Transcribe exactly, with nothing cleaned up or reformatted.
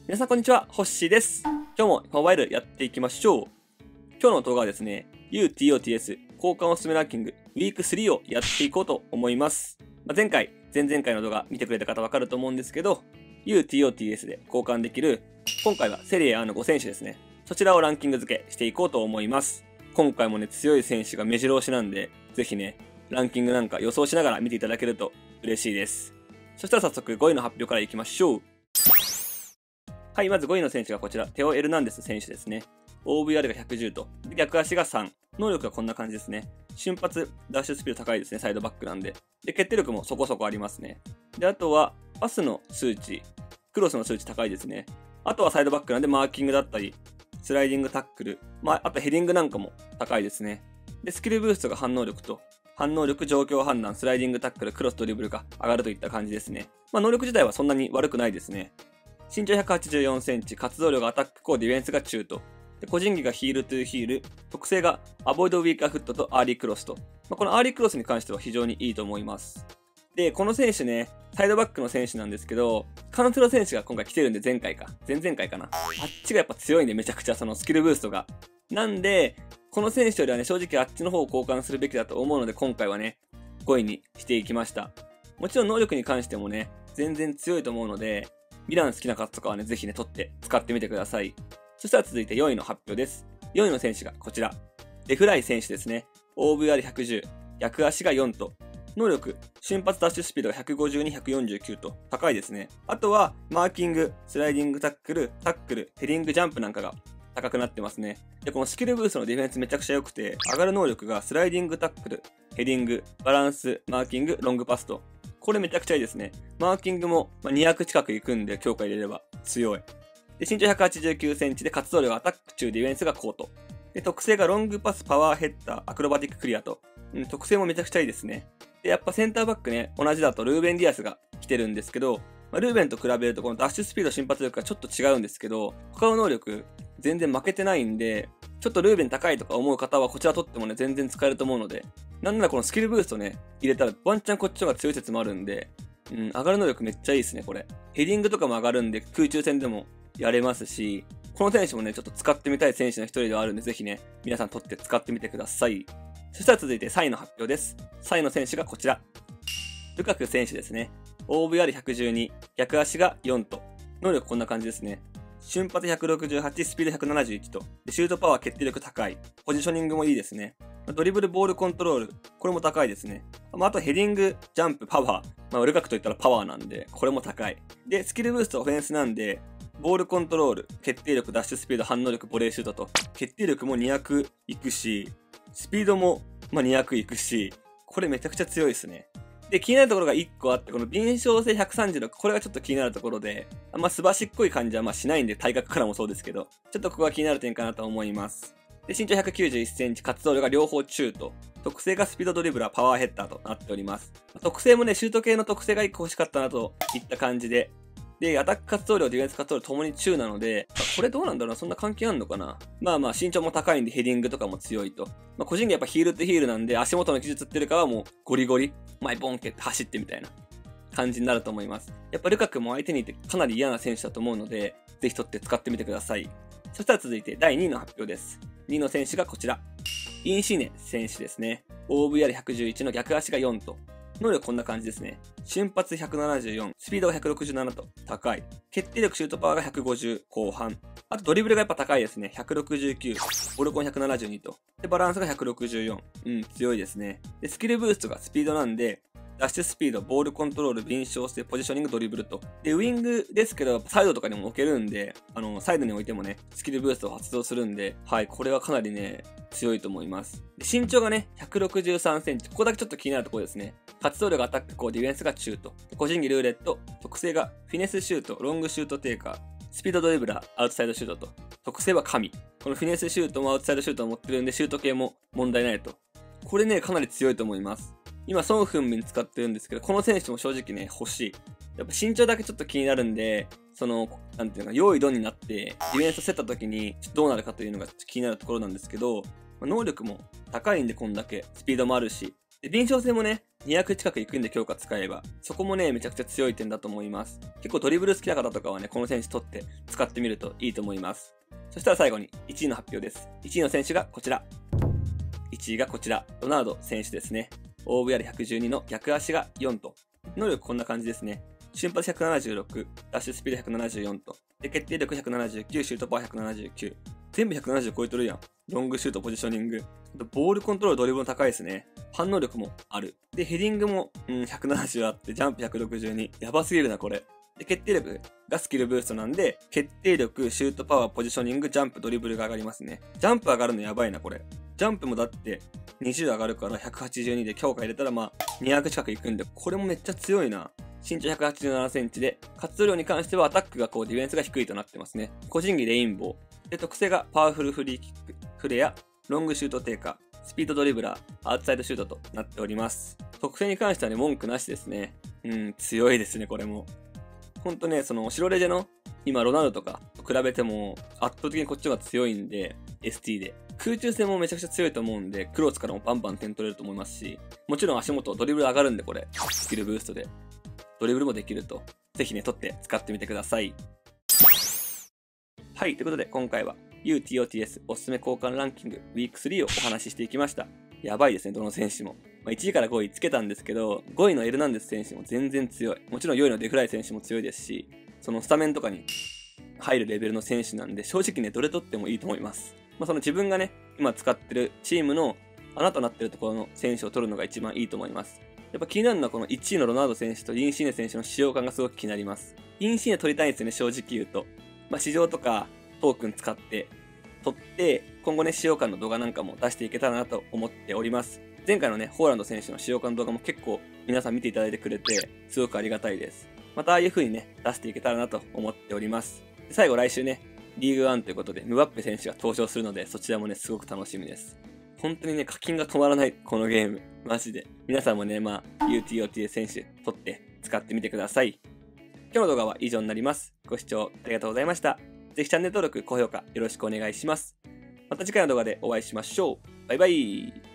皆さんこんにちは、ホッシーです。今日もモバイルやっていきましょう。今日の動画はですね、ユーティーオーティーエス 交換おすすめランキングウィークスリーをやっていこうと思います。まあ、前回、前々回の動画見てくれた方わかると思うんですけど、ユーティーオーティーエス で交換できる、今回はセリエ A のご選手ですね。そちらをランキング付けしていこうと思います。今回もね、強い選手が目白押しなんで、ぜひね、ランキングなんか予想しながら見ていただけると嬉しいです。そしたら早速ごいの発表からいきましょう。はい、まずごいの選手がこちら、テオ・エルナンデス選手ですね。オーブイアール がひゃくじゅうと、逆足がさん。能力がこんな感じですね。瞬発、ダッシュスピード高いですね、サイドバックなんで。で、決定力もそこそこありますね。で、あとは、パスの数値、クロスの数値高いですね。あとはサイドバックなんで、マーキングだったり、スライディングタックル、まあ、あとヘディングなんかも高いですね。で、スキルブーストが反応力と、反応力、状況判断、スライディングタックル、クロス、ドリブルが上がるといった感じですね。まあ、能力自体はそんなに悪くないですね。身長ひゃくはちじゅうよんセンチ、活動量がアタック、コー、ディフェンスが中と。で個人技がヒールトゥーヒール、特性がアボイドウィーカーフットとアーリークロスと。まあ、このアーリークロスに関しては非常にいいと思います。で、この選手ね、サイドバックの選手なんですけど、カンセロ選手が今回来てるんで前回か。前々回かな。あっちがやっぱ強いんでめちゃくちゃそのスキルブーストが。なんで、この選手よりはね、正直あっちの方を交換するべきだと思うので今回はね、ごいにしていきました。もちろん能力に関してもね、全然強いと思うので、ミラン好きな方とかはね、ぜひね、取って使ってみてください。そしたら続いてよんいの発表です。よんいの選手がこちら。デフライ選手ですね。オーブイアールひゃくじゅう、逆足がよんと。能力、瞬発ダッシュスピードがひゃくごじゅうに、ひゃくよんじゅうきゅうと高いですね。あとは、マーキング、スライディングタックル、タックル、ヘディングジャンプなんかが高くなってますね。で、このスキルブーストのディフェンスめちゃくちゃ良くて、上がる能力がスライディングタックル、ヘディング、バランス、マーキング、ロングパスと。これめちゃくちゃいいですね。マーキングもにひゃく近くいくんで強化入れれば強い。で、身長ひゃくはちじゅうきゅうセンチで活動量がアタック中、ディフェンスがコート。で、特性がロングパス、パワーヘッダー、アクロバティッククリアと。うん、特性もめちゃくちゃいいですね。で、やっぱセンターバックね、同じだとルーベン・ディアスが来てるんですけど、まあ、ルーベンと比べるとこのダッシュスピード、瞬発力がちょっと違うんですけど、他の能力全然負けてないんで、ちょっとルーベン高いとか思う方はこちら取ってもね、全然使えると思うので、なんならこのスキルブーストね、入れたらワンチャンこっちの方が強い説もあるんで、うん、上がる能力めっちゃいいですね、これ。ヘディングとかも上がるんで、空中戦でもやれますし、この選手もね、ちょっと使ってみたい選手の一人ではあるんで、ぜひね、皆さん取って使ってみてください。そしたら続いてさんいの発表です。さんいの選手がこちら。ルカク選手ですね。オーブイアールひゃくじゅうに、逆足がよんと。能力こんな感じですね。瞬発ひゃくろくじゅうはち、スピードひゃくななじゅういちと。でシュートパワー、決定力高い。ポジショニングもいいですね。ドリブル、ボールコントロール。これも高いですね。まあ、あとヘディング、ジャンプ、パワー。まあ、ルカクといったらパワーなんで、これも高い。で、スキルブースト、オフェンスなんで、ボールコントロール、決定力、ダッシュスピード、反応力、ボレーシュートと。決定力もにひゃくいくし、スピードもまあにひゃくいくし、これめちゃくちゃ強いですね。で、気になるところがいっこあって、この敏捷性ひゃくさんじゅうろく、これがちょっと気になるところで、あんますばしっこい感じはまあしないんで、体格からもそうですけど、ちょっとここが気になる点かなと思います。で、身長ひゃくきゅうじゅういちセンチ、活動量が両方中と、特性がスピードドリブラー、パワーヘッダーとなっております。特性もね、シュート系の特性がいっこ欲しかったなといった感じで、で、アタック活動量、ディフェンス活動量ともに中なので、まあ、これどうなんだろうな、そんな関係あんのかな。まあまあ、身長も高いんでヘディングとかも強いと。まあ、個人技やっぱヒールってヒールなんで、足元の技術っていうかはもうゴリゴリ、前ボン蹴って走ってみたいな感じになると思います。やっぱルカクも相手にいてかなり嫌な選手だと思うので、ぜひ取って使ってみてください。そしたら続いてだいにいの発表です。にいの選手がこちら。インシーネ選手ですね。オーブイアールひゃくじゅういち の逆足がよんと。能力こんな感じですね。瞬発ひゃくななじゅうよん、スピードがひゃくろくじゅうななと高い。決定力、シュートパワーがひゃくごじゅう後半。あとドリブルがやっぱ高いですね。ひゃくろくじゅうきゅう、ボルコンひゃくななじゅうにと。で、バランスがひゃくろくじゅうよん。うん、強いですね。で、スキルブーストがスピードなんで、ダッシュスピード、ボールコントロール、敏捷性、ポジショニング、ドリブルと。で、ウィングですけど、サイドとかにも置けるんで、あの、サイドに置いてもね、スキルブーストを発動するんで、はい、これはかなりね、強いと思います。で身長がね、ひゃくろくじゅうさんセンチ。ここだけちょっと気になるところですね。活動量がアタック、こう、ディフェンスが中と。個人技ルーレット、特性がフィネスシュート、ロングシュートテイカー、スピードドリブラー、アウトサイドシュートと。特性は神。このフィネスシュートもアウトサイドシュートを持ってるんで、シュート系も問題ないと。これね、かなり強いと思います。今、ソン・フンミン使ってるんですけど、この選手も正直ね、欲しい。やっぱ身長だけちょっと気になるんで、その、なんていうのか、用意ドンになって、ディフェンス競った時にどうなるかというのが気になるところなんですけど、能力も高いんでこんだけ、スピードもあるし、 で、臨床性もね、にひゃく近くいくんで強化使えば、そこもね、めちゃくちゃ強い点だと思います。結構ドリブル好きな方とかはね、この選手取って使ってみるといいと思います。そしたら最後にいちいの発表です。いちいの選手がこちら。いちいがこちら、ロナウド選手ですね。オーブイアールひゃくじゅうに の逆足がよんと。能力こんな感じですね。瞬発ひゃくななじゅうろく、ダッシュスピードひゃくななじゅうよんと。で、決定力ひゃくななじゅうきゅう、シュートパワーひゃくななじゅうきゅう。全部ひゃくななじゅう超えとるやん。ロングシュート、ポジショニング。ボールコントロール、ドリブルも高いですね。反応力もある。で、ヘディングも、うん、ひゃくななじゅうあって、ジャンプひゃくろくじゅうに。やばすぎるな、これ。で、決定力がスキルブーストなんで、決定力、シュートパワー、ポジショニング、ジャンプ、ドリブルが上がりますね。ジャンプ上がるのやばいな、これ。ジャンプもだってにじゅう上がるからひゃくはちじゅうにで強化入れたらまあにひゃく近くいくんで、これもめっちゃ強いな。身長ひゃくはちじゅうななセンチで、活動量に関してはアタックがこうディフェンスが低いとなってますね。個人技レインボー。で、特性がパワフルフリーキック、フレア、ロングシュート低下、スピードドリブラー、アウトサイドシュートとなっております。特性に関してはね、文句なしですね。うん、強いですね、これも。ほんとね、その、白レジェの、今、ロナウドとかと比べても、圧倒的にこっちが強いんで、エスティー で。空中戦もめちゃくちゃ強いと思うんで、クロースからもバンバン点取れると思いますし、もちろん足元、ドリブル上がるんで、これ、スキルブーストで。ドリブルもできると、ぜひね、取って使ってみてください。はい、ということで、今回は、ユーティーオーティーエス おすすめ交換ランキングウィークスリーをお話ししていきました。やばいですね、どの選手も。まあ、いちいからごいつけたんですけど、ごいのエルナンデス選手も全然強い。もちろんよいのデフライ選手も強いですし、そのスタメンとかに入るレベルの選手なんで、正直ね、どれ取ってもいいと思います。まあ、その自分がね、今使ってるチームの穴となってるところの選手を取るのが一番いいと思います。やっぱ気になるのはこのいちいのロナウド選手とインシーネ選手の使用感がすごく気になります。インシーネ取りたいんですよね、正直言うと。まあ、市場とかトークン使って取って、今後ね、使用感の動画なんかも出していけたらなと思っております。前回のね、ホーランド選手の使用感の動画も結構皆さん見ていただいてくれて、すごくありがたいです。またああいう風にね、出していけたらなと思っております。最後来週ね、リーグワンということで、ムバッペ選手が登場するので、そちらもね、すごく楽しみです。本当にね、課金が止まらない、このゲーム。マジで。皆さんもね、まあ、ユーティーオーティー 選手、取って使ってみてください。今日の動画は以上になります。ご視聴ありがとうございました。ぜひチャンネル登録、高評価よろしくお願いします。また次回の動画でお会いしましょう。バイバイ。